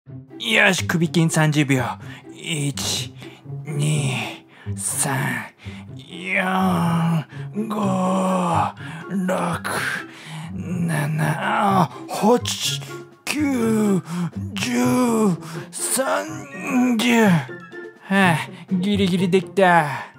よし、首筋30秒。1、2、3、4、5、6、7、8、9、10、30。はあ、ギリギリできた。